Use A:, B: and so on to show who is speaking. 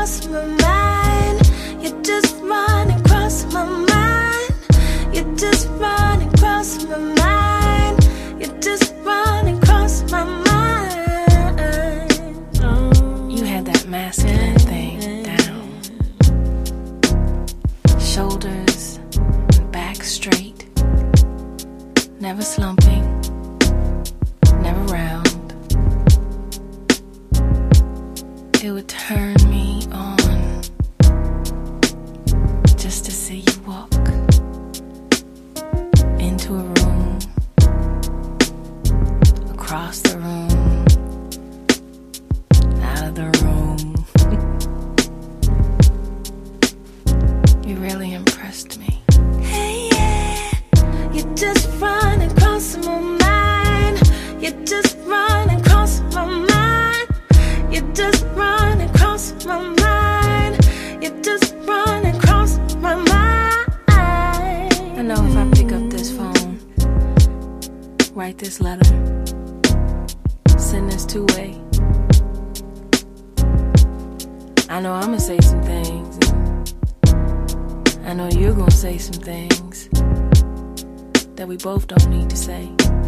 A: across my mind. You're just running across my mind. You're just running across my mind. You're just running across my mind.
B: You had that masculine thing down. Shoulders and back straight. Never slumping. Never round. It would turn me on just to see you walk into a room, across the room, out of the room. You really impressed me.
A: Hey, yeah. You're just running across my mind. You're just running across my mind. You're just running across my mind. You're just running across my mind.
B: I know if I pick up this phone, write this letter, send this two-way, I know I'ma say some things. I know you're gonna say some things that we both don't need to say.